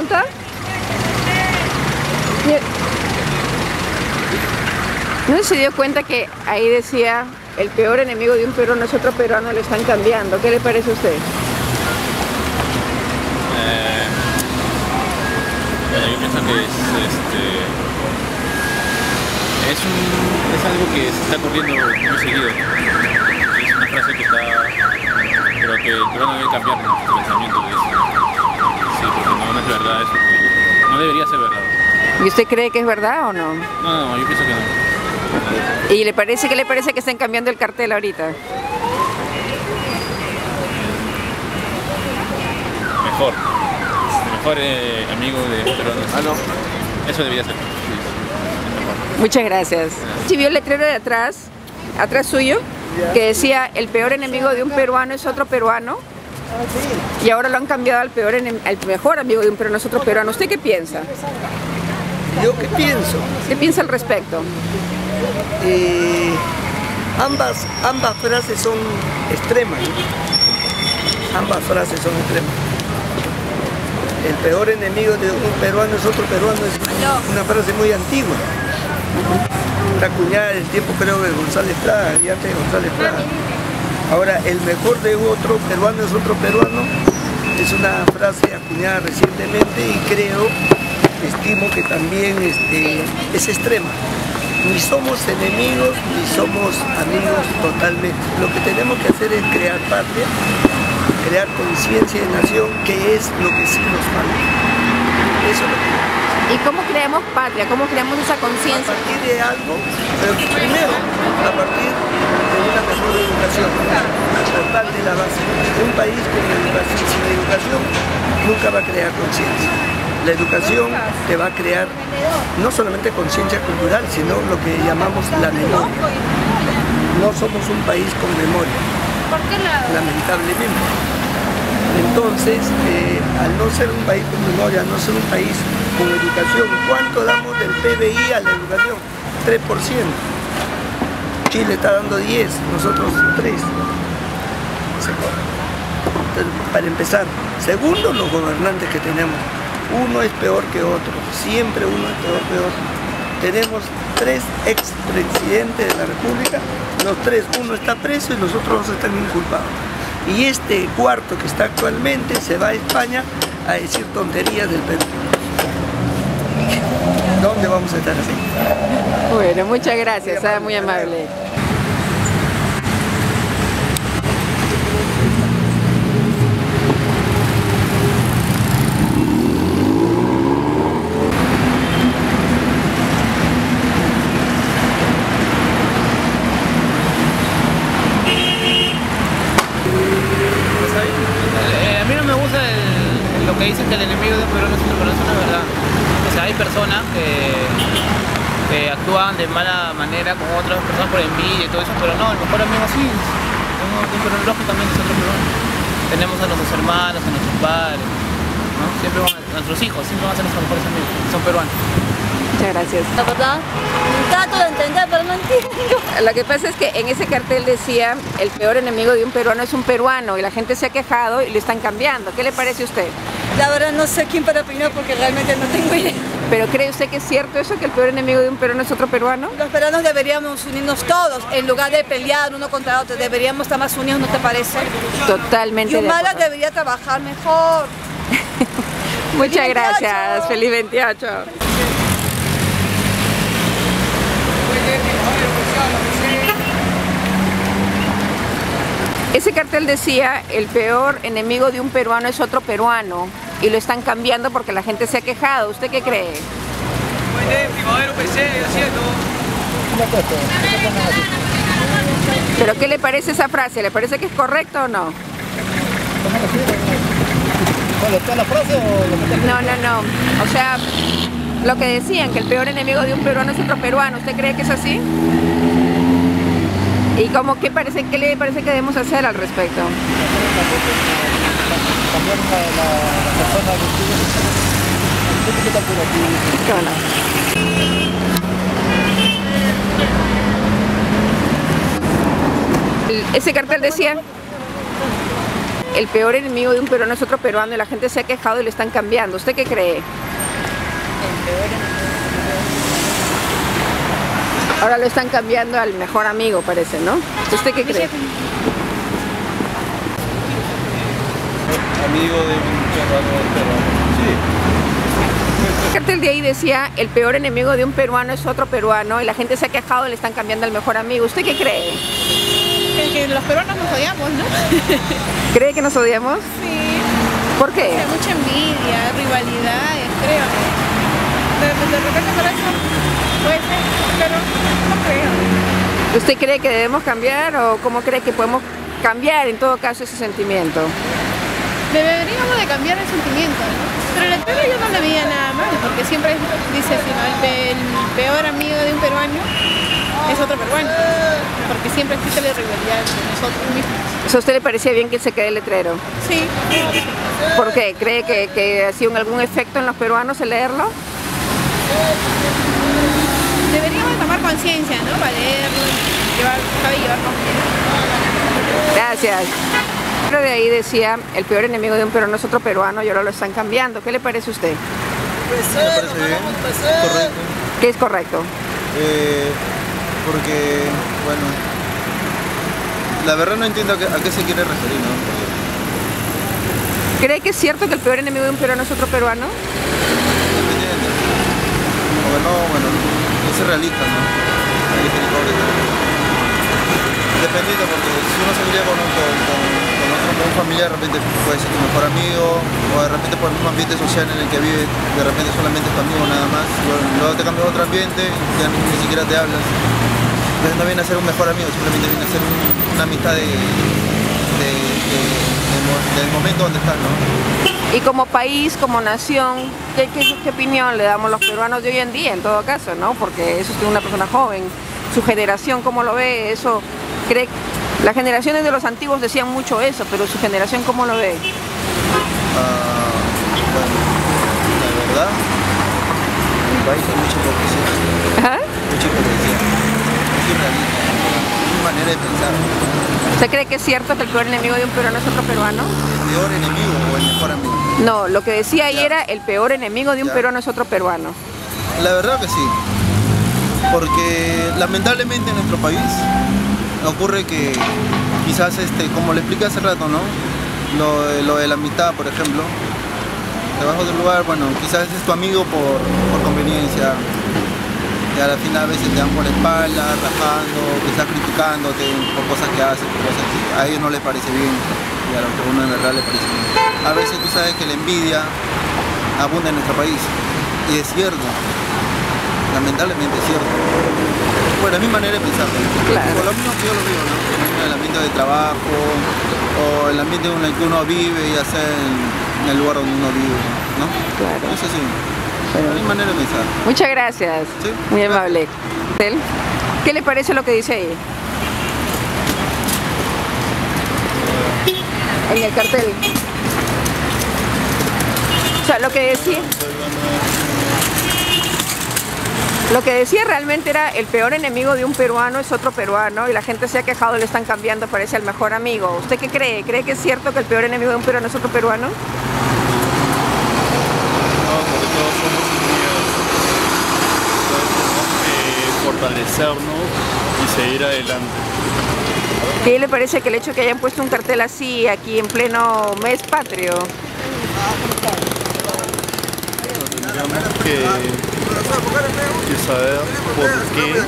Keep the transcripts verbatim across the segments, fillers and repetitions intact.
nota? ¿No se dio cuenta que ahí decía el peor enemigo de un peruano es otro peruano, le están cambiando? ¿Qué le parece a usted? Eh, bueno, yo pienso que es, este, es, un, es algo que se está corriendo muy seguido. Es una frase que está... Pero que el peruano debe cambiar nuestro pensamiento de eso. Sí, porque no, no es verdad eso. No debería ser verdad. ¿Y usted cree que es verdad o no? No, no, yo pienso que no. ¿Y le parece, qué le parece que estén cambiando el cartel ahorita? Mejor. Mejor eh, amigo de peruanos. Ah, no. Eso debería ser. Sí, es Muchas gracias. ¿Sí vio el letrero de atrás, atrás suyo, que decía el peor enemigo de un peruano es otro peruano? Y ahora lo han cambiado al peor enem- al mejor amigo de un peruano es otro peruano. ¿Usted qué piensa? ¿Yo qué pienso? ¿Qué piensa al respecto? Eh, ambas, ambas frases son extremas. Ambas frases son extremas. El peor enemigo de un peruano es otro peruano es una frase muy antigua. Una acuñada del tiempo, creo, de González Prada, y antes de González Prada. Ahora, el mejor de otro peruano es otro peruano es una frase acuñada recientemente y creo, estimo que también este, es extrema. Ni somos enemigos, ni somos amigos totalmente. Lo que tenemos que hacer es crear patria, crear conciencia de nación, que es lo que sí nos falta. Eso es lo que... ¿Y cómo creamos patria? ¿Cómo creamos esa A conciencia? partir de algo, pero primero, a partir de una mejor educación. Importante la base. Un país con educación, sin educación nunca va a crear conciencia. La educación te va a crear no solamente conciencia cultural, sino lo que llamamos la memoria. No somos un país con memoria, lamentablemente. Entonces, eh, al no ser un país con memoria, al no ser un país con educación, ¿cuánto damos del P B I a la educación? tres por ciento. Chile está dando diez, nosotros tres. Entonces, para empezar, segundo, los gobernantes que tenemos. Uno es peor que otro, siempre uno es peor que otro. Tenemos tres expresidentes de la República, los tres, uno está preso y los otros dos están inculpados. Y este cuarto que está actualmente se va a España a decir tonterías del Perú. ¿Dónde vamos a estar así? Bueno, muchas gracias, muy, muy amable. Eh, a mí no me gusta el, lo que dicen que el enemigo de un peruano es otro peruano, eso no es verdad. O sea, hay personas que, que actúan de mala manera con otras personas por envidia y todo eso, pero no, el mejor amigo sí, un, un peruano lógicamente es otro peruano. Tenemos a nuestros hermanos, a nuestros padres, ¿no? Siempre van a, a nuestros hijos, siempre van a ser nuestros mejores amigos, son peruanos. Muchas gracias. La verdad, trato de entender, pero no entiendo. Lo que pasa es que en ese cartel decía el peor enemigo de un peruano es un peruano y la gente se ha quejado y lo están cambiando. ¿Qué le parece a usted? La verdad no sé quién para opinar porque realmente no tengo idea. ¿Pero cree usted que es cierto eso, que el peor enemigo de un peruano es otro peruano? Los peruanos deberíamos unirnos todos, en lugar de pelear uno contra otro. Deberíamos estar más unidos, ¿no te parece? Totalmente Y de Humala acuerdo. debería trabajar mejor. Muchas ¡Feliz gracias. veintiocho! Feliz veintiocho. Ese cartel decía el peor enemigo de un peruano es otro peruano y lo están cambiando porque la gente se ha quejado. ¿Usted qué cree? ¿Pero qué le parece esa frase? ¿Le parece que es correcto o no? No, no, no. O sea, lo que decían, que el peor enemigo de un peruano es otro peruano. ¿Usted cree que es así? ¿Y cómo, qué, parece, qué le parece que debemos hacer al respecto? Ese cartel decía el peor enemigo de un peruano es otro peruano y la gente se ha quejado y le están cambiando. ¿Usted qué cree? El peor enemigo. Ahora lo están cambiando al mejor amigo, parece, ¿no? ¿Usted qué cree? Amigo de un peruano, peruano. Sí. El cartel de ahí decía, el peor enemigo de un peruano es otro peruano y la gente se ha quejado y le están cambiando al mejor amigo. ¿Usted qué cree? Que, que los peruanos nos odiamos, ¿no? ¿Cree que nos odiamos? Sí. ¿Por qué? Hay mucha envidia, rivalidades, creo. De, de repente por eso puede ser, pero no creo. ¿Usted cree que debemos cambiar o cómo cree que podemos cambiar en todo caso ese sentimiento? Deberíamos de cambiar el sentimiento, ¿no? Pero el letrero yo no le veía nada mal, porque siempre dice así, ¿no? El, pe- el peor amigo de un peruano es otro peruano, porque siempre existe la rivalidad entre nosotros mismos. ¿A usted le parecía bien que se quede el letrero? Sí. ¿Por qué? ¿Cree que, que ha sido algún efecto en los peruanos el leerlo? Deberíamos de tomar conciencia, ¿no? Para leerlo, llevar, sabe llevar confianza. Gracias. Pero de ahí decía, el peor enemigo de un peruano es otro peruano y ahora lo están cambiando. ¿Qué le parece a usted? Me parece bien, correcto, ¿Qué es correcto? eh, porque, bueno, la verdad no entiendo a qué, a qué se quiere referir, ¿no? Porque, ¿Cree que es cierto que el peor enemigo de un peruano es otro peruano? dependiendo, porque no, bueno, no es realista, ¿no? Hay que ser hipócrita. Dependiendo, porque si uno saldría con, con, con, con otro, con un familiar, de repente puede ser tu mejor amigo, o de repente por el mismo ambiente social en el que vives, de repente solamente es tu amigo nada más, y bueno, luego te cambias a otro ambiente, ya ni, ni siquiera te hablas. Entonces no viene a ser un mejor amigo, simplemente viene a ser un, una amistad de, de, de, de mo- del momento donde estás, ¿no? Y como país, como nación, ¿qué, qué, qué opinión le damos los peruanos de hoy en día, en todo caso, ¿no? Porque eso es una persona joven, su generación, ¿cómo lo ve? Eso, cree, las generaciones de los antiguos decían mucho eso, pero su generación, ¿cómo lo ve? Ah, bueno, la verdad, en mi país hay mucha hipocresía, ¿Ajá? mucha hipocresía, mucha realista, mi manera de pensar. ¿Usted cree que es cierto que el peor enemigo de un peruano es otro peruano? ¿El peor enemigo o el mejor amigo? No, lo que decía ahí Ya. era el peor enemigo de un Ya. peruano es otro peruano. La verdad que sí, porque lamentablemente en nuestro país ocurre que quizás, este, como le expliqué hace rato, ¿no? Lo, de- lo de la amistad, por ejemplo, te vas a otro lugar, bueno, quizás es tu amigo por, por conveniencia, y a la final a veces te dan por la espalda, rajando, quizás criticándote por cosas que haces, por cosas que a ellos no les parece bien y a lo que a uno en verdad le parece bien. A veces tú sabes que la envidia abunda en nuestro país, y es cierto, lamentablemente es cierto. Bueno, es mi manera de pensar, Claro. por lo mismo que yo lo veo, ¿no? En el ambiente de trabajo, o el ambiente en el que uno vive, ya sea en, en el lugar donde uno vive, ¿no? Claro. Eso sí, es mi manera de pensar. Muchas gracias. Sí, Muy gracias. amable. ¿Qué le parece lo que dice ahí? En el cartel. O sea, lo que decía. Lo que decía realmente era el peor enemigo de un peruano es otro peruano y la gente se ha quejado y le están cambiando, parece al mejor amigo. ¿Usted qué cree? ¿Cree que es cierto que el peor enemigo de un peruano es otro peruano? No, porque todos somos unidos. Todos tenemos que fortalecernos y seguir adelante. ¿Qué le parece que el hecho de que hayan puesto un cartel así aquí en pleno mes patrio? Tendríamos que, que saber por qué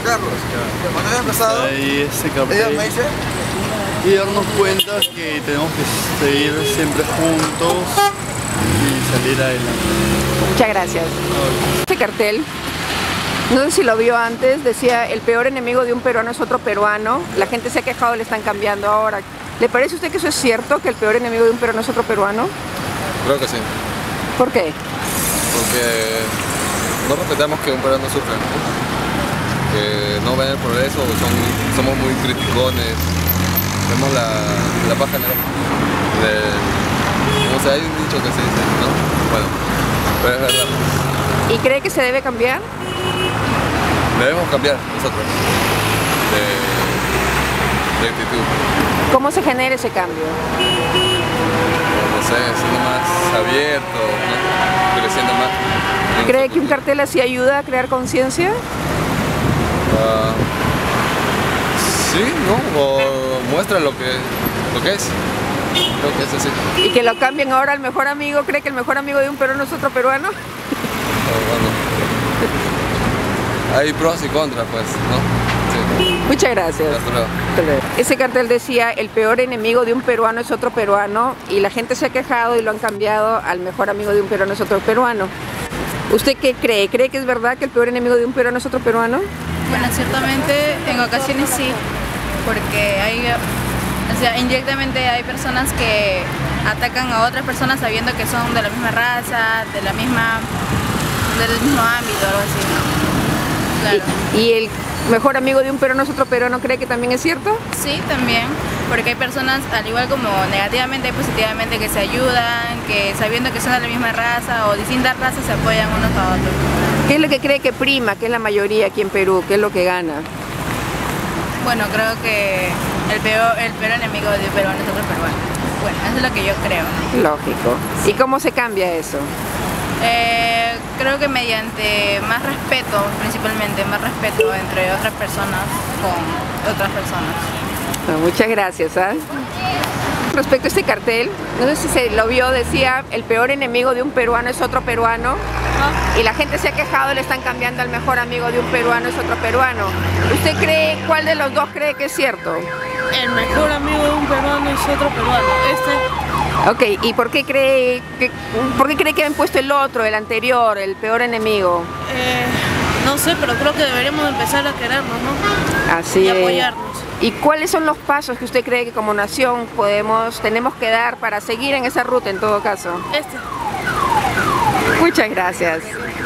hay ese cartel y darnos cuenta que tenemos que seguir siempre juntos y salir adelante. Muchas gracias. Este cartel, no sé si lo vio antes, decía el peor enemigo de un peruano es otro peruano. La gente se ha quejado y le están cambiando ahora. ¿Le parece a usted que eso es cierto, que el peor enemigo de un peruano es otro peruano? Creo que sí, ¿Por qué? porque no respetamos que un peruano sufra, ¿no? Que no ven el progreso, son, somos muy criticones, vemos la, la paja negra del... Como se hay un dicho que se dice, ¿no? Bueno, pero es verdad, ¿Y cree que se debe cambiar? debemos cambiar nosotros de, de actitud. ¿Cómo se genera ese cambio? sé, siendo más abierto, ¿no? Creciendo más. ¿Cree que un cartel así ayuda a crear conciencia? Uh, sí, ¿no? O muestra lo que, lo que es. Creo que es así. ¿Y que lo cambien ahora al mejor amigo? ¿Cree que el mejor amigo de un peruano es otro peruano? Oh, bueno. Hay pros y contras, pues, ¿no? Sí. Muchas gracias. Hasta luego. Hasta luego. Ese cartel decía, el peor enemigo de un peruano es otro peruano, y la gente se ha quejado y lo han cambiado al mejor amigo de un peruano es otro peruano. ¿Usted qué cree? ¿Cree que es verdad que el peor enemigo de un peruano es otro peruano? Bueno, ciertamente en ocasiones sí, porque hay, o sea, indirectamente hay personas que atacan a otras personas sabiendo que son de la misma raza, de la misma, del mismo ámbito, algo así, ¿no? Claro. ¿Y, y el mejor amigo de un peruano es otro peruano, cree que también es cierto? Sí, también, porque hay personas, al igual como negativamente y positivamente, que se ayudan, que sabiendo que son de la misma raza o distintas razas se apoyan unos a otros. ¿Qué es lo que cree que prima, que es la mayoría aquí en Perú? ¿Qué es lo que gana? Bueno, creo que el peor, el peor enemigo de un peruano es otro peruano. Bueno, eso es lo que yo creo. Lógico. ¿Y cómo se cambia eso? Eh, creo que mediante más respeto, principalmente más respeto entre otras personas con otras personas. Bueno, muchas gracias. ¿eh? Respecto a este cartel, no sé si se lo vio, decía el peor enemigo de un peruano es otro peruano, y la gente se ha quejado, le están cambiando al mejor amigo de un peruano es otro peruano. ¿Usted cree, cuál de los dos cree que es cierto? El mejor amigo de un peruano es otro peruano. Este Ok, ¿y por qué cree que, por qué cree que han puesto el otro, el anterior, el peor enemigo? Eh, no sé, pero creo que deberíamos empezar a querernos, ¿no? Así y es. apoyarnos. ¿Y cuáles son los pasos que usted cree que como nación podemos, tenemos que dar para seguir en esa ruta en todo caso? Este. Muchas gracias.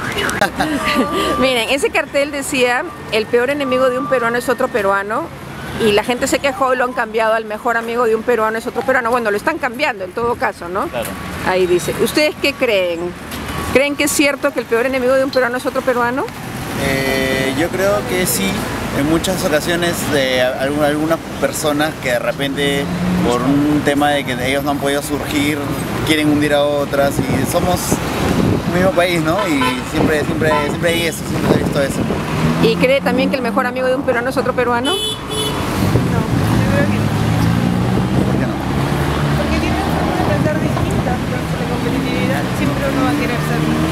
Miren, ese cartel decía, el peor enemigo de un peruano es otro peruano, y la gente se quejó y lo han cambiado al mejor amigo de un peruano es otro peruano. Bueno, lo están cambiando en todo caso, ¿no? Claro. Ahí dice. ¿Ustedes qué creen? ¿Creen que es cierto que el peor enemigo de un peruano es otro peruano? Eh, yo creo que sí. En muchas ocasiones de algunas personas que de repente por un tema de que ellos no han podido surgir, quieren hundir a otras, y somos un mismo país, ¿no? Y siempre, siempre, siempre hay eso, siempre se ha visto eso. ¿Y cree también que el mejor amigo de un peruano es otro peruano? No, yo creo que no. ¿Por qué no? Porque tienen formas de pensar distintas, pero de competitividad siempre uno va a querer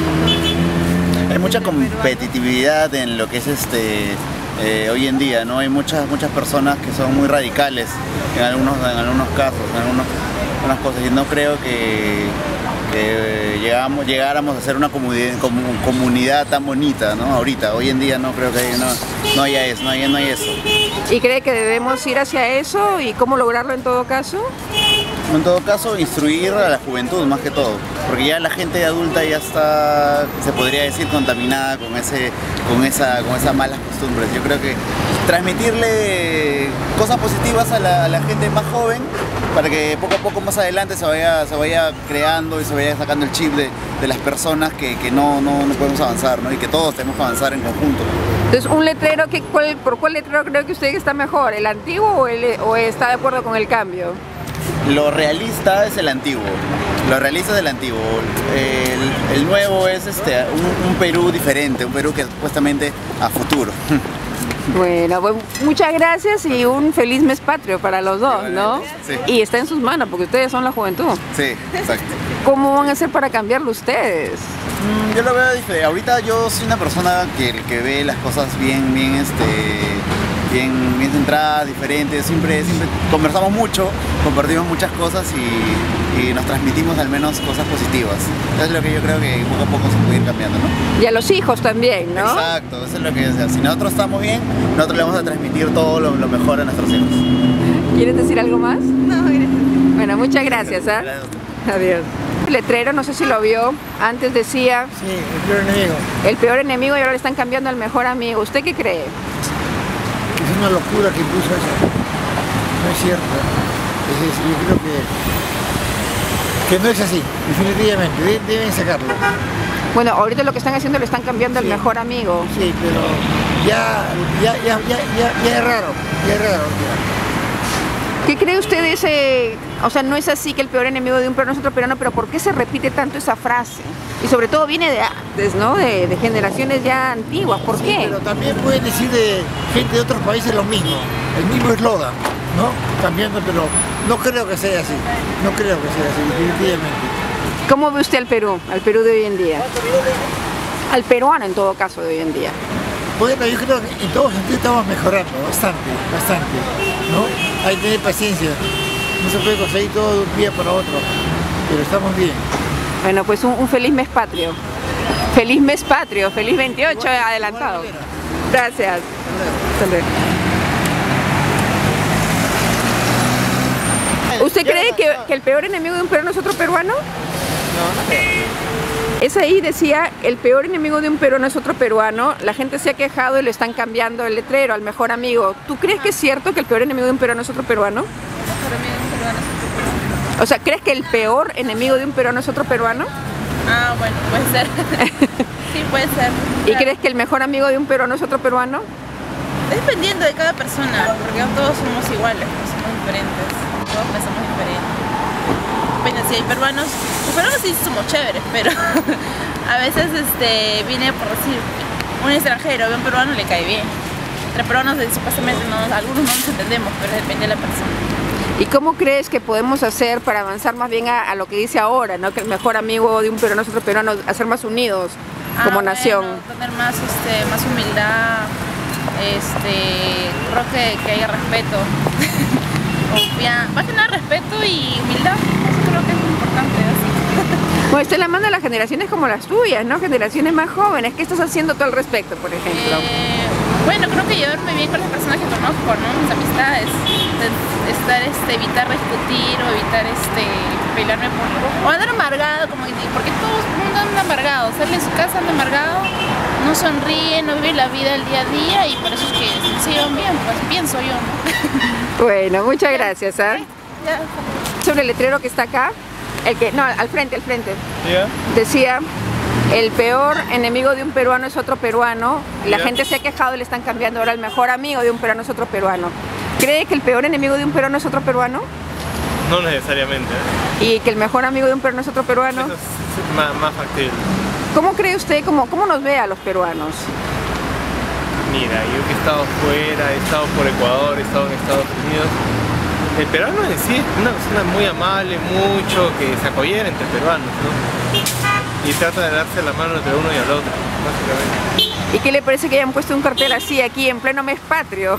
ser. Hay mucha competitividad en lo que es este eh, hoy en día, ¿no? Hay muchas muchas personas que son muy radicales en algunos en algunos casos, en algunos, algunas cosas, y no creo que, que llegamos, llegáramos a ser una comunidad, como, comunidad tan bonita, ¿no? Ahorita, hoy en día no creo que no, no haya eso, no hay, no hay eso. ¿Y cree que debemos ir hacia eso y cómo lograrlo en todo caso? En todo caso, instruir a la juventud más que todo, porque ya la gente adulta ya está, se podría decir, contaminada con ese, con esa, con esas malas costumbres. Yo creo que transmitirle cosas positivas a la, a la gente más joven, para que poco a poco más adelante se vaya, se vaya creando y se vaya sacando el chip de, de las personas que, que no, no, no podemos avanzar, ¿no? Y que todos tenemos que avanzar en conjunto. Entonces, un letrero, que, ¿cuál, ¿por cuál letrero creo que usted está mejor? ¿El antiguo o, el, o está de acuerdo con el cambio? Lo realista es el antiguo, lo realista es el antiguo. El, el nuevo es este, un, un Perú diferente, un Perú que supuestamente a futuro. Bueno, pues muchas gracias y un feliz mes patrio para los dos, ¿no? Sí. Y está en sus manos porque ustedes son la juventud. Sí, exacto. ¿Cómo van a hacer para cambiarlo ustedes? Mm, yo lo veo diferente. Ahorita yo soy una persona que, que ve las cosas bien, bien, este, bien, bien centradas, diferentes. Siempre, siempre conversamos mucho, compartimos muchas cosas y, y nos transmitimos al menos cosas positivas. Eso es lo que yo creo que poco a poco se puede ir cambiando, ¿no? Y a los hijos también, ¿no? Exacto, eso es lo que o sea, si nosotros estamos bien, nosotros le vamos a transmitir todo lo, lo mejor a nuestros hijos. ¿Quieres decir algo más? No, gracias. Bueno, muchas gracias, ¿eh? Adiós. El letrero, no sé si lo vio, antes decía... Sí, el peor enemigo. El peor enemigo y ahora le están cambiando al mejor amigo. ¿Usted qué cree? Es una locura que puso eso. No es cierto. Es, es, yo creo que, que no es así, definitivamente. De, deben sacarlo. Bueno, ahorita lo que están haciendo lo están cambiando al sí. mejor amigo. Sí, pero ya, ya, ya, ya, ya, ya es raro. Ya es raro. Ya. ¿Qué cree usted de ese o sea, no es así que el peor enemigo de un peruano es otro peruano, pero ¿por qué se repite tanto esa frase? Y sobre todo viene de antes, ¿no? De, de generaciones ya antiguas, ¿por Sí, qué? pero también pueden decir de gente de otros países lo mismo, el mismo eslogan, ¿no? Cambiando, pero no creo que sea así, no creo que sea así, definitivamente. ¿Cómo ve usted al Perú, al Perú de hoy en día? Al peruano en todo caso de hoy en día. Bueno, yo creo que en todos sentidos estamos mejorando bastante, bastante, ¿no? Hay que tener paciencia, no se puede conseguir todo de un día para otro, pero estamos bien. Bueno, pues un, un feliz mes patrio. Feliz mes patrio, feliz veintiocho igual, adelantado. Igual, gracias. Hasta luego. ¿Usted cree que, que el peor enemigo de un peruano es otro peruano? No, no creo. Es ahí, decía, el peor enemigo de un peruano es otro peruano. La gente se ha quejado y le están cambiando el letrero al mejor amigo. ¿Tú crees que es cierto que el peor enemigo de un peruano es otro peruano? El mejor amigo de un peruano es otro peruano. O sea, ¿crees que el peor enemigo de un peruano es otro peruano? Ah, bueno, puede ser. Sí, puede ser. ¿Y claro. crees que el mejor amigo de un peruano es otro peruano? Dependiendo de cada persona, porque no todos somos iguales, no somos diferentes. Todos pensamos diferente. Bueno, si hay peruanos, los peruanos sí somos chéveres, pero a veces este, viene por decir, un extranjero ve a un peruano y le cae bien. Entre peruanos supuestamente no, algunos no nos entendemos, pero depende de la persona. ¿Y cómo crees que podemos hacer para avanzar más bien a, a lo que dice ahora, ¿no? Que el mejor amigo de un peruano es otro peruano, hacer más unidos como ah, nación? Bueno, tener más, este, más humildad, este, creo que, que haya respeto. Confianza, va a tener respeto y humildad, eso creo que es muy importante. Así. Pues usted la manda a las generaciones como las tuyas, ¿no? Generaciones más jóvenes. ¿Qué estás haciendo tú al respecto, por ejemplo? Eh, bueno, creo que llevarme bien con las personas que conozco, ¿no? Mis amistades. Estar, este, evitar discutir o evitar este, pelearme por... O andar amargado, como, porque todo el mundo anda amargado. Sale en su casa, anda amargado, no sonríe, no vive la vida el día a día y por eso es que se llevan bien, pues pienso yo, ¿no? Bueno, muchas gracias, ¿eh? Sobre el letrero que está acá, el que, no, al frente, al frente, yeah. decía, el peor enemigo de un peruano es otro peruano. La yeah. gente se ha quejado y le están cambiando ahora el mejor amigo de un peruano es otro peruano. ¿Cree que el peor enemigo de un peruano es otro peruano? No necesariamente. ¿Y que el mejor amigo de un peruano es otro peruano? Eso es más, más factible. ¿Cómo cree usted, cómo, cómo nos ve a los peruanos? Mira, yo que he estado fuera, he estado por Ecuador, he estado en Estados Unidos. El peruano en sí es una persona muy amable, mucho, que se apoya entre peruanos, ¿no? Y trata de darse la mano entre uno y el otro, básicamente. ¿Y qué le parece que hayan puesto un cartel así aquí en pleno mes patrio?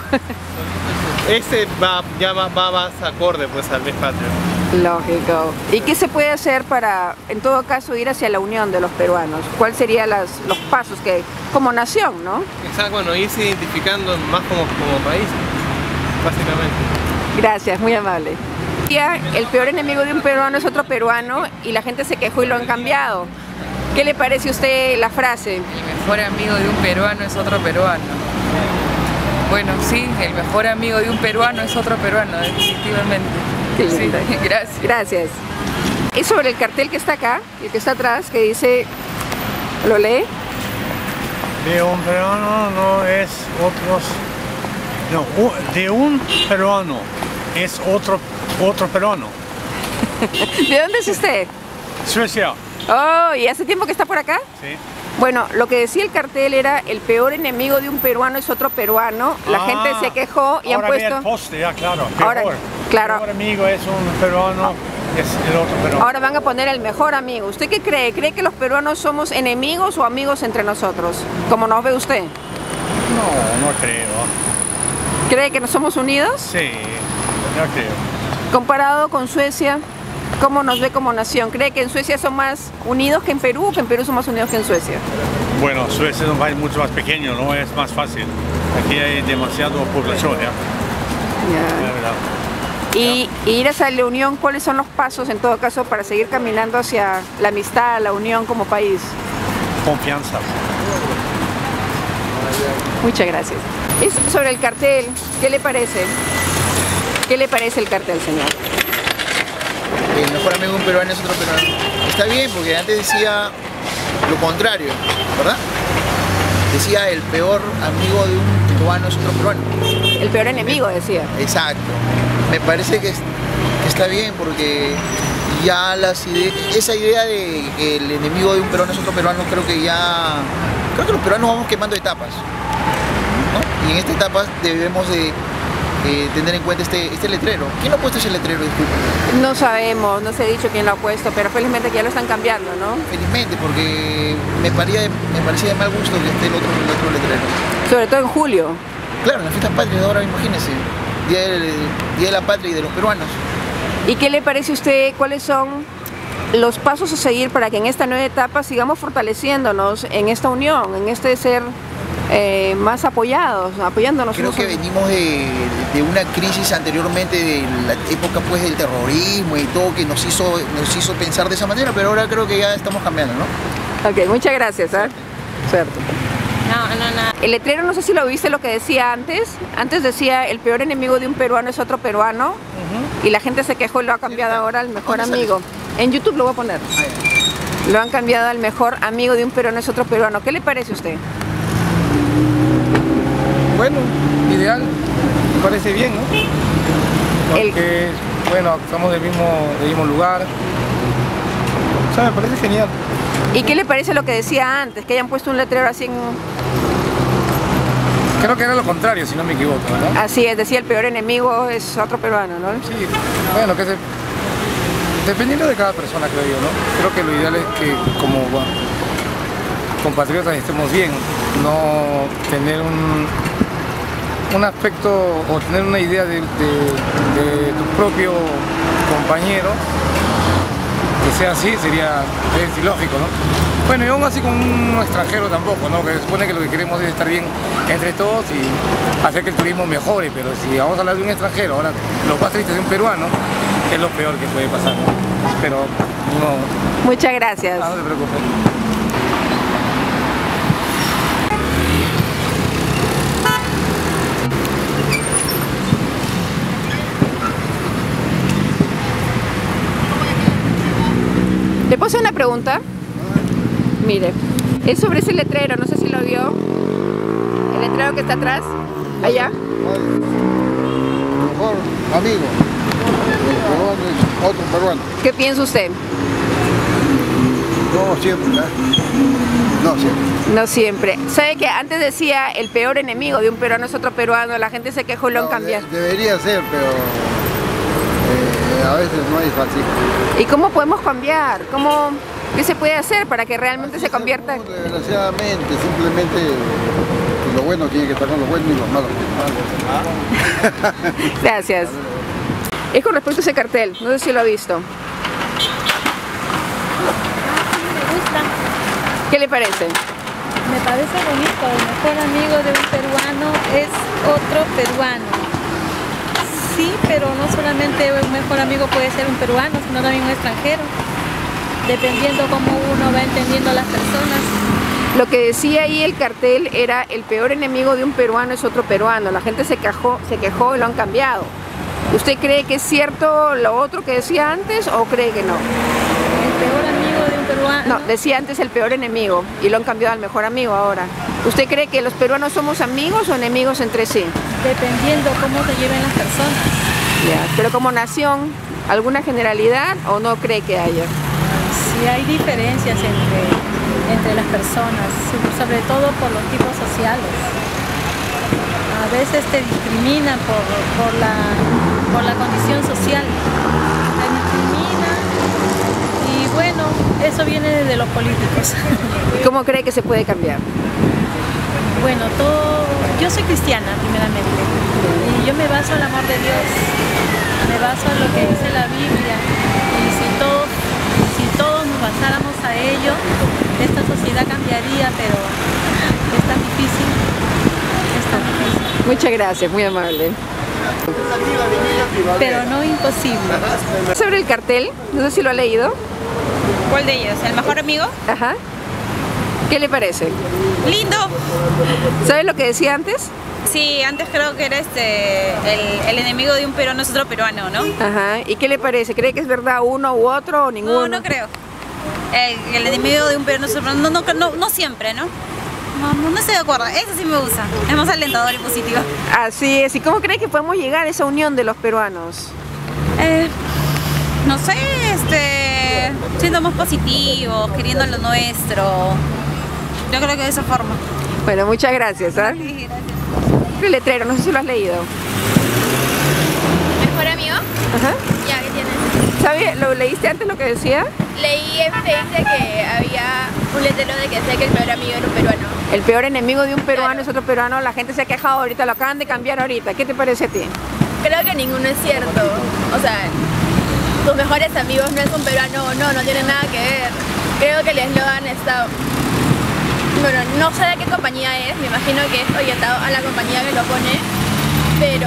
Este va, ya va, va más acorde pues al mes patrio. Lógico. ¿Y qué se puede hacer para, en todo caso, ir hacia la unión de los peruanos? ¿Cuáles serían las, los pasos que, como nación, no? Exacto, bueno, irse identificando más como, como país, básicamente. Gracias, muy amable. El peor enemigo de un peruano es otro peruano y la gente se quejó y lo han cambiado. ¿Qué le parece a usted la frase? El mejor amigo de un peruano es otro peruano. Bueno, sí, el mejor amigo de un peruano es otro peruano, definitivamente. Sí, sí, gracias. Gracias. Es sobre el cartel que está acá, el que está atrás, que dice, ¿lo lee? De un peruano no es otros, no, de un peruano es otro, otro peruano. ¿De dónde es usted? Suecia. Oh, ¿y hace tiempo que está por acá? Sí. Bueno, lo que decía el cartel era el peor enemigo de un peruano es otro peruano. La ah, gente se quejó y han puesto... Ahora el poste, ya, claro. Peor. Ahora, claro. El peor amigo es un peruano, oh. es el otro peruano. Ahora van a poner el mejor amigo. ¿Usted qué cree? ¿Cree que los peruanos somos enemigos o amigos entre nosotros? ¿Cómo nos ve usted? No, no creo. ¿Cree que no somos unidos? Sí, yo creo. Comparado con Suecia, ¿cómo nos ve como nación? ¿Cree que en Suecia son más unidos que en Perú o que en Perú son más unidos que en Suecia? Bueno, Suecia es un país mucho más pequeño, ¿no? Es más fácil. Aquí hay demasiada población, ¿ya? Ya. La verdad. Y, y ir hacia la unión, ¿cuáles son los pasos en todo caso para seguir caminando hacia la amistad, la unión como país? Confianza. Muchas gracias. Es sobre el cartel, ¿qué le parece? ¿Qué le parece el cartel, señor? El mejor amigo de un peruano es otro peruano. Está bien, porque antes decía lo contrario, ¿verdad? Decía el peor amigo de un peruano es otro peruano. el peor enemigo, decía. Exacto. Me parece que, que está bien porque ya las ide esa idea de que el enemigo de un peruano es otro peruano, creo que ya... Creo que los peruanos vamos quemando etapas, ¿no? Y en esta etapa debemos de eh, tener en cuenta este, este letrero. ¿Quién lo ha puesto ese letrero, disculpa? No sabemos, no se ha dicho quién lo ha puesto, pero felizmente que ya lo están cambiando, ¿no? Felizmente, porque me parecía de, me parecía de mal gusto que esté el otro, el otro letrero. Sobre todo en julio. Claro, en las fiestas patrias de ahora, imagínense, Día de, Día de la Patria y de los peruanos. ¿Y qué le parece a usted? ¿Cuáles son los pasos a seguir para que en esta nueva etapa sigamos fortaleciéndonos en esta unión, en este ser eh, más apoyados, apoyándonos? Creo que venimos de, de una crisis anteriormente, de la época pues del terrorismo y todo, que nos hizo, nos hizo pensar de esa manera, pero ahora creo que ya estamos cambiando, ¿no? Ok, muchas gracias. ¿eh? Suerte. No, no, no. El letrero, no sé si lo viste lo que decía antes. Antes decía, el peor enemigo de un peruano es otro peruano. Uh-huh. Y la gente se quejó y lo ha cambiado ahora al mejor amigo. En YouTube lo voy a poner. Lo han cambiado al mejor amigo de un peruano es otro peruano. ¿Qué le parece a usted? Bueno, ideal. Me parece bien, ¿no? Porque, el... bueno, estamos del mismo, del mismo lugar. O sea, me parece genial. ¿Y qué le parece lo que decía antes? Que hayan puesto un letrero así en... Creo que era lo contrario, si no me equivoco, ¿verdad? Así es, decía el peor enemigo es otro peruano, ¿no? Sí, bueno, que se... dependiendo de cada persona, creo yo, ¿no? Creo que lo ideal es que como bueno, compatriotas estemos bien, no tener un, un aspecto o tener una idea de, de, de tu propio compañero que sea así, sería es ilógico, ¿no? Bueno, y aún así con un extranjero tampoco, ¿no? Que se supone que lo que queremos es estar bien entre todos y hacer que el turismo mejore, pero si vamos a hablar de un extranjero, ahora lo más triste de un peruano, es lo peor que puede pasar, ¿no? Pero no... Muchas gracias. No, no te preocupes. ¿Le puedo hacer una pregunta? Mire, es sobre ese letrero, no sé si lo vio. El letrero que está atrás, allá. Mejor amigo, peruano, otro peruano. ¿Qué piensa usted? No siempre, ¿eh? No siempre. No siempre. ¿Sabe que antes decía el peor enemigo de un peruano es otro peruano? La gente se quejó y lo han cambiado. De, debería ser, pero eh, a veces no es fácil. ¿Y cómo podemos cambiar? ¿Cómo, ¿Qué se puede hacer para que realmente Así se convierta? Mundo, desgraciadamente, simplemente lo bueno tiene que estar con lo bueno y lo malo con lo malo. Gracias. Es con respecto a ese cartel, no sé si lo ha visto. ¿Qué le parece? Me parece bonito, el mejor amigo de un peruano es otro peruano. Sí, pero no solamente un mejor amigo puede ser un peruano, sino también un extranjero, dependiendo cómo uno va entendiendo a las personas. Lo que decía ahí el cartel era el peor enemigo de un peruano es otro peruano. La gente se quejó, se quejó y lo han cambiado. ¿Usted cree que es cierto lo otro que decía antes o cree que no? El peor amigo de un peruano. No, decía antes el peor enemigo y lo han cambiado al mejor amigo ahora. ¿Usted cree que los peruanos somos amigos o enemigos entre sí? Dependiendo cómo se lleven las personas. Ya, pero como nación, ¿alguna generalidad o no cree que haya? Sí hay diferencias entre, entre las personas, sobre todo por los tipos sociales. A veces te discriminan por, por, la, por la condición social. Te discriminan y bueno, eso viene desde los políticos. ¿Cómo cree que se puede cambiar? Bueno, todo, yo soy cristiana primeramente y yo me baso en el amor de Dios, me baso en lo que dice la Biblia y si todos, si todos nos basáramos a ello, esta sociedad cambiaría, pero es tan difícil, es tan difícil. Muchas gracias, muy amable. Pero no imposible. Sobre el cartel, no sé si lo ha leído. ¿Cuál de ellos? ¿El mejor amigo? Ajá. ¿Qué le parece? Lindo. ¿Sabe lo que decía antes? Sí, antes creo que era este el, el enemigo de un peruano es otro peruano, ¿no? Ajá. ¿Y qué le parece? ¿Cree que es verdad uno u otro o ninguno? No, no creo. El, el enemigo de un peruano es otro peruano, no, no, no, no siempre, ¿no? no, no, no estoy de acuerdo. Eso sí me gusta. Es más alentador y positivo. Así es. ¿Y cómo cree que podemos llegar a esa unión de los peruanos? Eh, no sé, este, siendo más positivos, queriendo lo nuestro. Yo creo que de esa forma. Bueno, muchas gracias. ¿eh? Sí, gracias. El letrero, no sé si lo has leído. ¿Mejor amigo? Ajá. Ya, ¿qué tiene? ¿Sabes? ¿Lo leíste antes lo que decía? Leí en Facebook que había un letrero de que decía que el peor amigo era un peruano. El peor enemigo de un peruano es otro peruano. La gente se ha quejado ahorita, lo acaban de cambiar ahorita. ¿Qué te parece a ti? Creo que ninguno es cierto. O sea, tus mejores amigos no es un peruano o no, no tienen nada que ver. Creo que el eslogan está... Bueno, no sé de qué compañía es, me imagino que es orientado a la compañía que lo pone, pero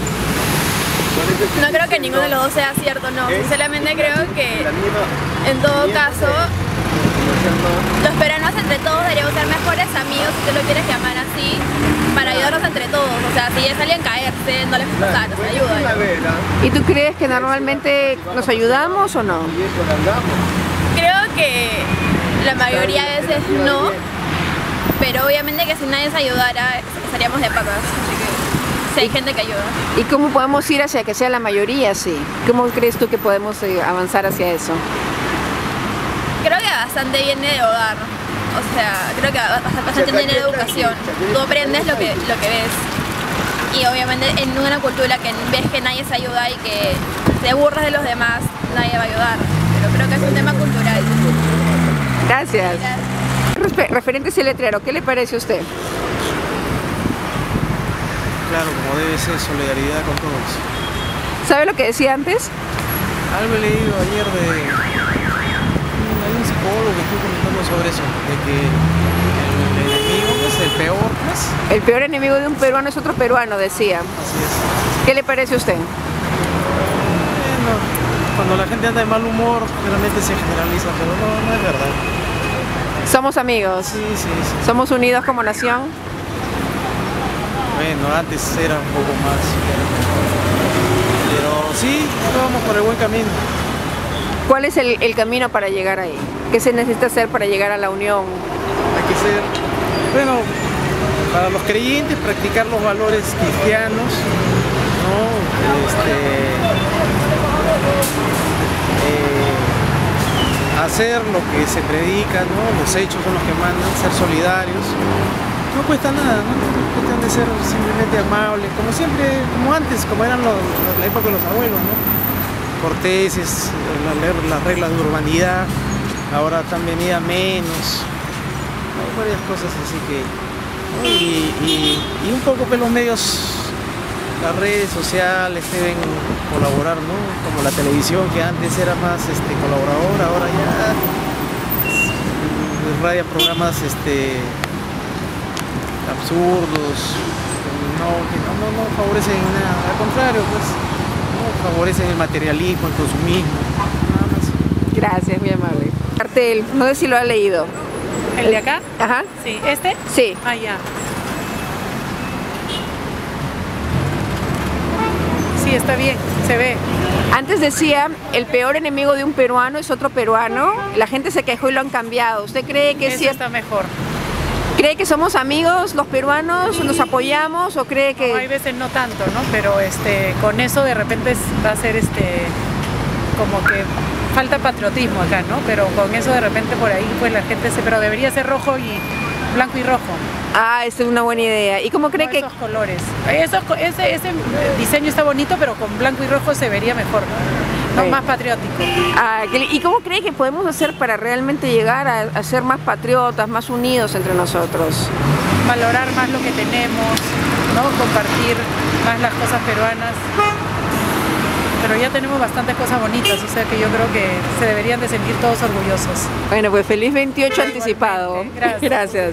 no creo que ninguno de los dos sea cierto, no. Sinceramente creo que en todo caso los peruanos entre todos deberíamos ser mejores amigos, si tú lo quieres llamar así, para ayudarnos entre todos. O sea, si es alguien caerse, no les pasa, nos ayuda. ¿Y tú crees que normalmente nos ayudamos o no? Creo que la mayoría de veces no, pero obviamente que si nadie se ayudara estaríamos de patas. Así que sí hay gente que ayuda. ¿Y cómo podemos ir hacia que sea la mayoría así? ¿Cómo crees tú que podemos eh, avanzar hacia eso? Creo que bastante viene de hogar. O sea, creo que bastante viene de educación. Tú aprendes lo que, lo que ves. Y obviamente en una cultura que ves que nadie se ayuda y que te burlas de los demás, nadie va a ayudar. Pero creo que es un tema cultural. Gracias. Gracias. Referente a ese letrero, ¿qué le parece a usted? Claro, como debe ser, solidaridad con todos. ¿Sabe lo que decía antes? Algo he leído ayer de... Hay un psicólogo que estuvo comentando sobre eso, de que el, el enemigo es el peor, ¿más? El peor enemigo de un peruano es otro peruano, decía. Así es. ¿Qué le parece a usted? Bueno, cuando la gente anda de mal humor, realmente se generaliza, pero no, no es verdad. Somos amigos. Sí, sí, sí. Somos unidos como nación. Bueno, antes era un poco más. Pero sí, vamos por el buen camino. ¿Cuál es el, el camino para llegar ahí? ¿Qué se necesita hacer para llegar a la unión? Hay que ser, bueno, para los creyentes, practicar los valores cristianos, ¿no? Este, eh, hacer lo que se predica, ¿no? Los hechos son los que mandan, ser solidarios. No cuesta nada, ¿no? Cuestan de ser simplemente amables, como siempre, como antes, como eran los, la época de los abuelos, ¿no? Corteses, la, las reglas de urbanidad, ahora están venidas menos, hay varias cosas así que, ¿no? y, y, y un poco que los medios, las redes sociales deben colaborar, ¿no? Como la televisión, que antes era más este, colaboradora, ahora ya radia programas este, absurdos, no, que no, no, no favorecen nada, al contrario, pues, no favorecen el materialismo, el consumismo, nada más. Gracias, muy amable. Cartel, no sé si lo ha leído. ¿El de acá? Ajá. Sí, ¿este? Sí. Ah, ya. Sí, está bien, se ve. Antes decía, el peor enemigo de un peruano es otro peruano. La gente se quejó y lo han cambiado. ¿Usted cree que sí está mejor? ¿Cree que somos amigos los peruanos, nos apoyamos o cree que...? No, hay veces no tanto, ¿no? Pero este, con eso de repente va a ser este, como que falta patriotismo acá, ¿no? Pero con eso de repente por ahí pues la gente se... Pero debería ser rojo y blanco y rojo. Ah, esa es una buena idea. ¿Y cómo cree no que...? esos colores. Esos, ese, ese diseño está bonito, pero con blanco y rojo se vería mejor, ¿no? Sí. Más patriótico. Ah, ¿y cómo cree que podemos hacer para realmente llegar a, a ser más patriotas, más unidos entre nosotros? Valorar más lo que tenemos, ¿no? Compartir más las cosas peruanas. Pero ya tenemos bastantes cosas bonitas, o sea que yo creo que se deberían de sentir todos orgullosos. Bueno, pues feliz veintiocho anticipado. Gracias. Gracias.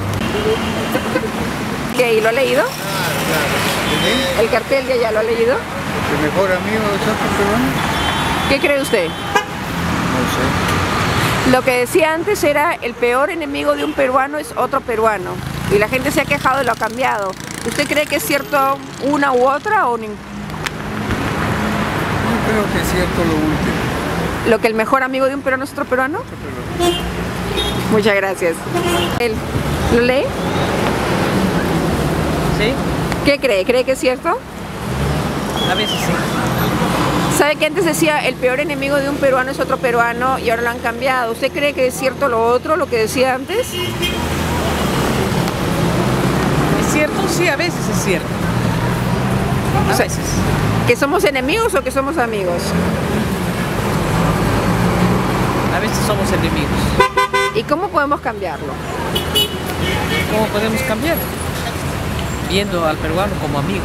¿Qué? ¿Y lo ha leído? ¿El cartel de allá lo ha leído? ¿El mejor amigo de otro peruano? ¿Qué cree usted? No sé. Lo que decía antes era el peor enemigo de un peruano es otro peruano. Y la gente se ha quejado y lo ha cambiado. ¿Usted cree que es cierto una u otra o ninguna? Yo creo que es cierto lo último. ¿Lo que el mejor amigo de un peruano es otro peruano? Muchas gracias. El ¿Lo lee? ¿Sí? ¿Qué cree? ¿Cree que es cierto? A veces sí. ¿Sabe que antes decía el peor enemigo de un peruano es otro peruano y ahora lo han cambiado? ¿Usted cree que es cierto lo otro, lo que decía antes? ¿Es cierto? Sí, a veces es cierto. A O sea, veces. ¿que somos enemigos o que somos amigos? A veces somos enemigos. ¿Y cómo podemos cambiarlo? ¿Cómo podemos cambiar? Viendo al peruano como amigo.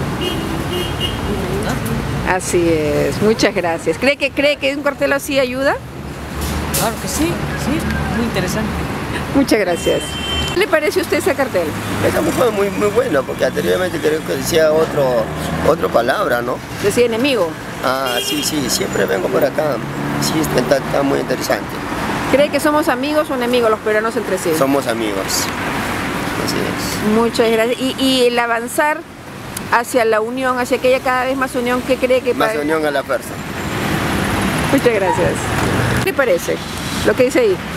¿No? Así es, muchas gracias. ¿Cree que, cree que un cartel así ayuda? Claro que sí, sí, muy interesante. Muchas gracias. ¿Qué le parece a usted ese cartel? Esa mujer es muy, muy buena, porque anteriormente creo que decía otro, otra palabra, ¿no? Decía enemigo. Ah, sí, sí, siempre vengo por acá. Sí, está, está muy interesante. ¿Cree que somos amigos o enemigos los peruanos entre sí? Somos amigos. Así es. Muchas gracias. Y, y el avanzar hacia la unión, hacia que haya cada vez más unión, ¿qué cree que Más para... unión a la fuerza. Muchas gracias. ¿Qué le parece lo que dice ahí?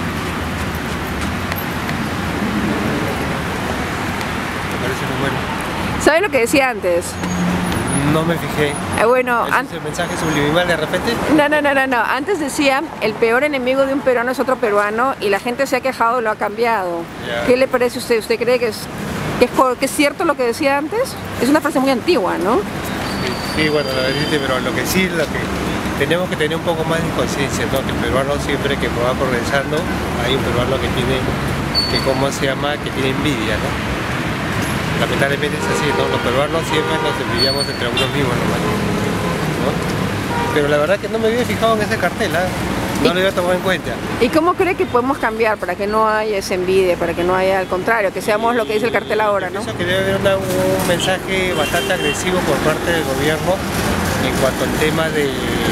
Me parece muy bueno. ¿Sabe lo que decía antes? No me fijé. Eh, bueno, ¿Es ese mensaje subliminal de repente? No, no, no, no, no. Antes decía el peor enemigo de un peruano es otro peruano y la gente se ha quejado y lo ha cambiado. Ya. ¿Qué le parece a usted? ¿Usted cree que es, que es, que es cierto lo que decía antes? Es una frase muy antigua, ¿no? Sí, sí, bueno, lo dijiste, pero lo que sí, lo que tenemos que tener un poco más de conciencia, ¿no? Que el peruano siempre que va progresando, hay un peruano que tiene, que cómo se llama, que tiene envidia, ¿no? Lamentablemente es así, ¿no? Los peruanos siempre nos envidiamos entre unos mismos, ¿no? Pero la verdad que no me había fijado en ese cartel, ¿eh? No lo había tomado en cuenta. ¿Y cómo cree que podemos cambiar para que no haya esa envidia, para que no haya al contrario, que seamos lo que dice el cartel ahora, ¿no? Pienso que debe haber una- un mensaje bastante agresivo por parte del gobierno en cuanto al tema de,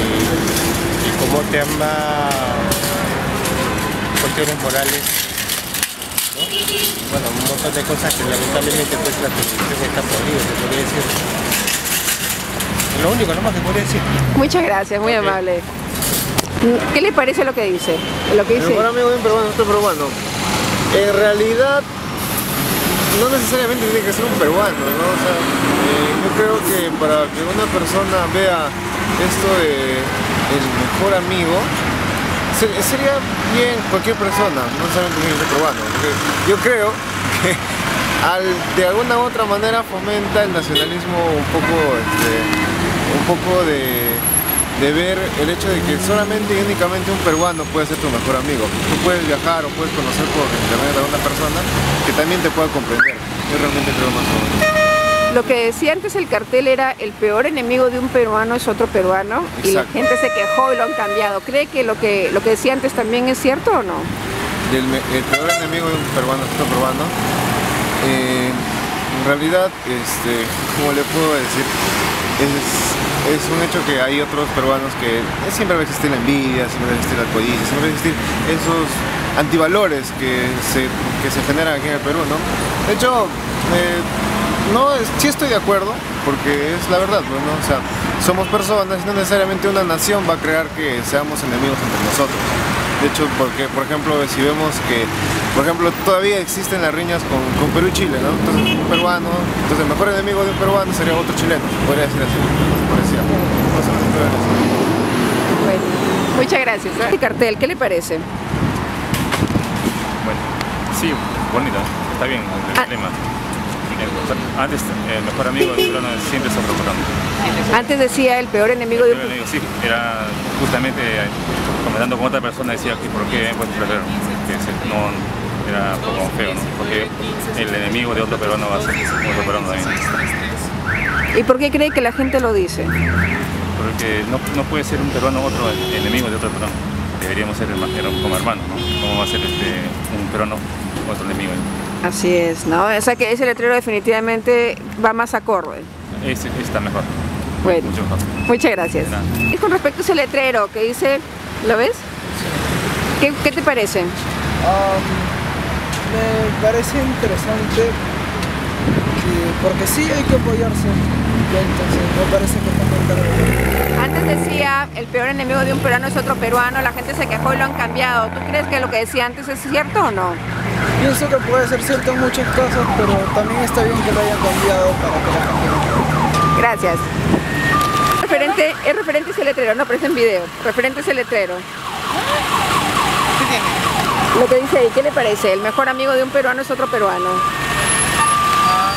de cómo te ama cuestiones morales, ¿no? Bueno, un montón de cosas que lamentablemente pues la televisión está podrida, se podría decir. Es lo único, nomás que podría decir. Muchas gracias, muy amable. ¿Qué le parece lo que dice? Lo que El dice. mejor amigo de un peruano, otro peruano. En realidad, no necesariamente tiene que ser un peruano, ¿no? O sea, eh, yo creo que para que una persona vea esto de el mejor amigo, se- sería bien cualquier persona, no necesariamente tiene que ser peruano. Porque yo creo que al, de alguna u otra manera fomenta el nacionalismo un poco, este, un poco de de ver el hecho de que solamente y únicamente un peruano puede ser tu mejor amigo. Tú puedes viajar o puedes conocer por internet a una persona que también te pueda comprender. Yo realmente creo más o menos. Lo que decía antes el cartel era el peor enemigo de un peruano es otro peruano y la Exacto. gente se quejó y lo han cambiado. ¿Cree que lo que lo que decía antes también es cierto o no? El, me- el peor enemigo de un peruano es otro peruano. Eh, en realidad, este, ¿cómo le puedo decir? Es, es un hecho que hay otros peruanos que siempre va a existir la envidia, siempre va a existir la codicia, siempre va a existir esos antivalores que se, que se generan aquí en el Perú, ¿no? De hecho, eh, no, es- sí estoy de acuerdo, porque es la verdad, pues, ¿no? O sea, somos personas y no necesariamente una nación va a crear que seamos enemigos entre nosotros. De hecho, porque, por ejemplo, si vemos que, por ejemplo, todavía existen las riñas con, con Perú y Chile, ¿no? Entonces, un peruano, entonces el mejor enemigo de un peruano sería otro chileno, podría decir así, parecía. Más o menos creo eso. Bueno, muchas gracias. El cartel, ¿qué le parece? Bueno, sí, bonito, está bien el tema. El- Antes, el mejor amigo del peruano siempre es otro peruano. Antes decía el peor enemigo de un Yo le digo, sí, era justamente eh, comentando con otra persona, decía que por qué pues, prefiero, que se- no era como feo, ¿no? Porque el enemigo de otro peruano va a ser otro peruano también. ¿Y por qué cree que la gente lo dice? Porque no, no puede ser un peruano otro enemigo de otro peruano. Deberíamos ser herma- her- como hermanos, ¿no? ¿Cómo va a ser este, un peruano otro enemigo? Así es, ¿no? O sea que ese letrero definitivamente va más acorde. Ese está mejor. Bueno, Mucho mejor. muchas gracias. Nada. Y con respecto a ese letrero que dice, ¿lo ves? ¿Qué, qué te parece? Um, me parece interesante Y porque sí hay que apoyarse. Ya, entonces me parece que está muy claro. Antes decía, el peor enemigo de un peruano es otro peruano, la gente se quejó y lo han cambiado. ¿Tú crees que lo que decía antes es cierto o no? Pienso que puede ser cierto en muchas cosas, pero también está bien que lo hayan cambiado para que la cambien. Gracias. Referente, es referente ese letrero, no, pero es en video. Referente ese letrero. ¿Qué tiene? Lo que dice ahí, ¿qué le parece? El mejor amigo de un peruano es otro peruano. Ah.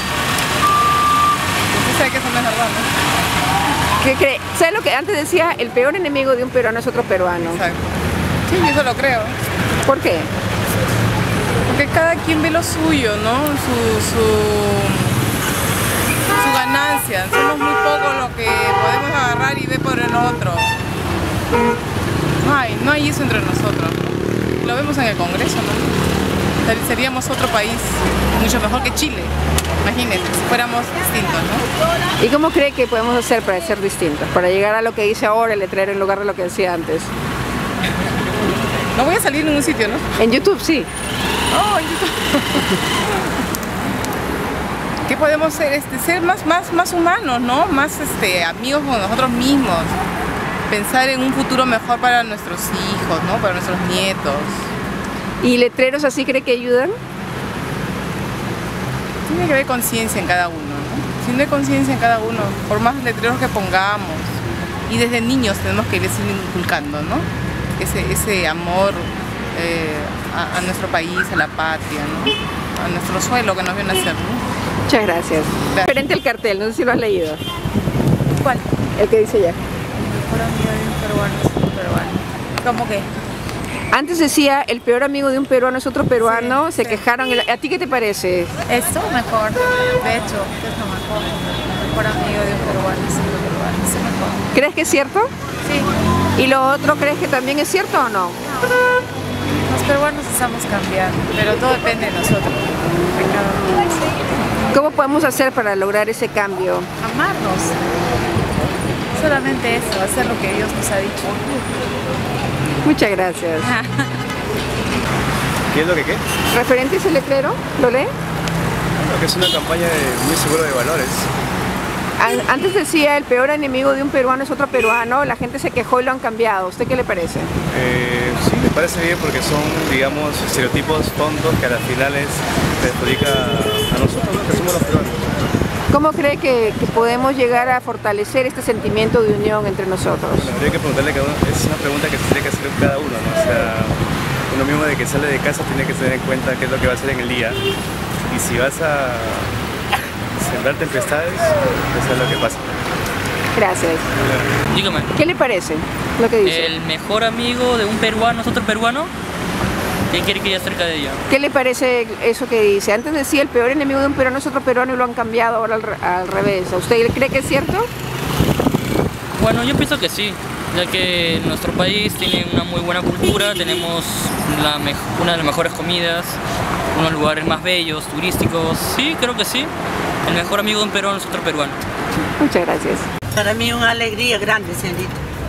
Yo sé que eso no es verdad, ¿no? ¿Qué cree? ¿Sabes lo que antes decía? El peor enemigo de un peruano es otro peruano. Exacto. Sí, yo eso lo creo. ¿Por qué? Porque cada quien ve lo suyo, ¿no? Su, su, su ganancia. Somos muy pocos los que podemos agarrar y ver por el otro. No hay, no hay eso entre nosotros. Lo vemos en el Congreso, ¿no? Seríamos otro país mucho mejor que Chile. Imagínense, si fuéramos distintos, ¿no? ¿Y cómo cree que podemos hacer para ser distintos? Para llegar a lo que dice ahora el letrero en lugar de lo que decía antes. No voy a salir en ningún sitio, ¿no? En YouTube sí. Oh, en YouTube. ¿Qué podemos ser? Este, ser más, más, más humanos, ¿no? Más este, amigos con nosotros mismos. Pensar en un futuro mejor para nuestros hijos, ¿no? Para nuestros nietos. ¿Y letreros así cree que ayudan? Tiene que haber conciencia en cada uno, ¿no? Si no hay conciencia en cada uno, por más letreros que pongamos, y desde niños tenemos que irles inculcando, ¿no? Ese, ese amor eh, a, a nuestro país, a la patria, ¿no? A nuestro suelo que nos vio nacer, ¿no? Muchas gracias. Referente al cartel, no sé si lo has leído. ¿Cuál? El que dice ya. El mejor amigo de un peruano es un peruano. ¿Cómo qué? Antes decía, el peor amigo de un peruano es otro peruano, sí, se sí. quejaron. ¿A ti qué te parece? Esto mejor, de hecho, es lo mejor. El mejor amigo de un peruano es otro peruano, es mejor. ¿Crees que es cierto? Sí. ¿Y lo otro crees que también es cierto o no? Los peruanos estamos cambiando, pero todo depende de nosotros, de cada uno. ¿Cómo podemos hacer para lograr ese cambio? Amarnos. Solamente eso, hacer lo que Dios nos ha dicho. Muchas gracias. ¿Qué es lo que qué? ¿Referente a ese letrero? ¿Lo lee? Bueno, que es una campaña de, muy seguro de valores. An- Antes decía, el peor enemigo de un peruano es otro peruano, la gente se quejó y lo han cambiado. ¿Usted qué le parece? Eh, sí, me parece bien porque son, digamos, estereotipos tontos que a las finales perjudica a nosotros, ¿no? Que somos los peruanos. ¿Cómo cree que, que podemos llegar a fortalecer este sentimiento de unión entre nosotros? Bueno, habría que preguntarle a cada uno, es una pregunta que se tiene que hacer cada uno, ¿no? O sea, uno mismo de que sale de casa tiene que tener en cuenta qué es lo que va a hacer en el día. Y si vas a sembrar tempestades, eso es lo que pasa. Gracias. Dígame. ¿Qué le parece lo que dice? El mejor amigo de un peruano es otro peruano. ¿Quién quiere que haya cerca de ella? ¿Qué le parece eso que dice? Antes decía, el peor enemigo de un peruano es otro peruano y lo han cambiado ahora al, re- al revés. ¿A usted cree que es cierto? Bueno, yo pienso que sí, ya que nuestro país tiene una muy buena cultura, tenemos la mej- una de las mejores comidas, unos lugares más bellos, turísticos. Sí, creo que sí. El mejor amigo de un peruano es otro peruano. Muchas gracias. Para mí una alegría grande, señorita.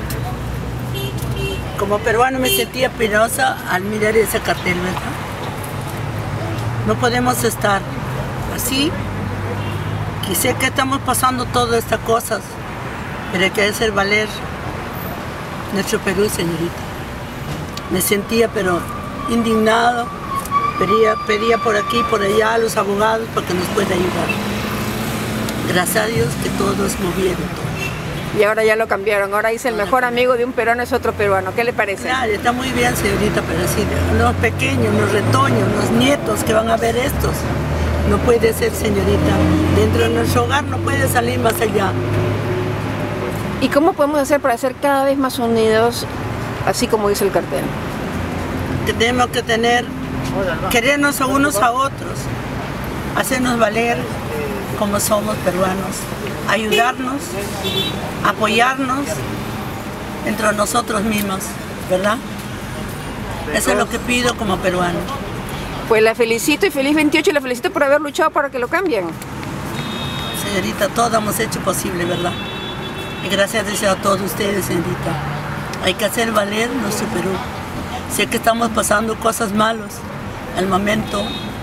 Como peruano me sentía penosa al mirar ese cartel, ¿verdad? No podemos estar así, que sé que estamos pasando todas estas cosas, pero hay que hacer valer nuestro Perú, señorita. Me sentía pero indignado, pedía, pedía por aquí, por allá a los abogados para que nos puedan ayudar. Gracias a Dios que todos movieron. Y ahora ya lo cambiaron, ahora dice el mejor amigo de un peruano es otro peruano. ¿Qué le parece? Claro, está muy bien, señorita, pero sí, los pequeños, los retoños, los nietos que van a ver estos, no puede ser, señorita. Dentro de nuestro hogar no puede salir más allá. ¿Y cómo podemos hacer para ser cada vez más unidos, así como dice el cartel? Tenemos que tener, querernos a unos a otros, hacernos valer como somos peruanos, ayudarnos, apoyarnos entre nosotros mismos, ¿verdad? Eso es lo que pido como peruano. Pues la felicito y feliz veintiocho y la felicito por haber luchado para que lo cambien. Señorita, todo hemos hecho posible, ¿verdad? Y gracias a todos ustedes, señorita. Hay que hacer valer nuestro Perú. Sé que estamos pasando cosas malas. Al momento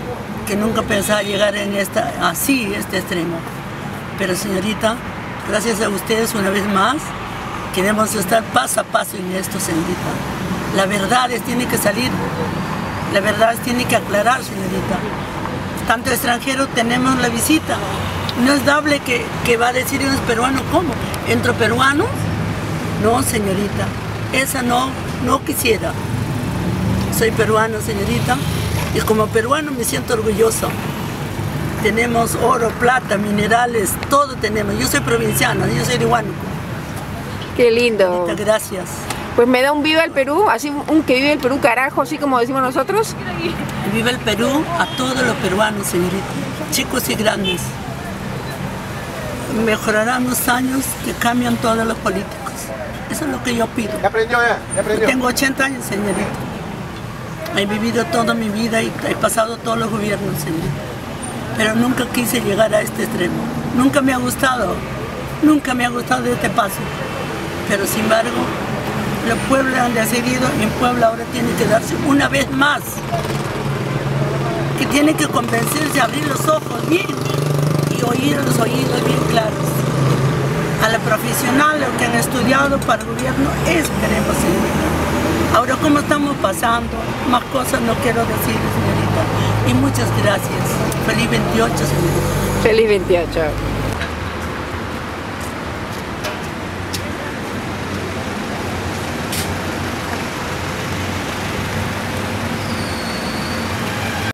que nunca pensaba llegar en esta, así, este extremo. Pero señorita, gracias a ustedes una vez más, queremos estar paso a paso en esto, señorita. La verdad es, tiene que salir, la verdad es, tiene que aclarar, señorita. Tanto extranjeros tenemos la visita. No es dable que, que va a decir unos peruanos, ¿cómo? ¿Entre peruanos? No, señorita, esa no, no quisiera. Soy peruano, señorita, y como peruano me siento orgulloso. Tenemos oro, plata, minerales, todo tenemos. Yo soy provinciana, yo soy de Huánuco. Qué lindo. Señorita, gracias. Pues me da un viva el Perú, así un que vive el Perú carajo, así como decimos nosotros. Viva el Perú a todos los peruanos, señorita, chicos y grandes. Mejorarán los años que cambian todos los políticos. Eso es lo que yo pido. Ya aprendió, ya, ya aprendió. Yo tengo ochenta años, señorita. He vivido toda mi vida y he pasado todos los gobiernos, señorita. Pero nunca quise llegar a este extremo. Nunca me ha gustado, nunca me ha gustado este paso. Pero sin embargo, los pueblos han decidido y en Puebla ahora tiene que darse una vez más. Que tiene que convencerse, abrir los ojos bien y oír los oídos bien claros. A los profesionales que han estudiado para el gobierno, eso queremos, señorita. Ahora, ¿cómo estamos pasando? Más cosas no quiero decir, señorita. Y muchas gracias. Feliz veintiocho, señorita. Feliz veintiocho.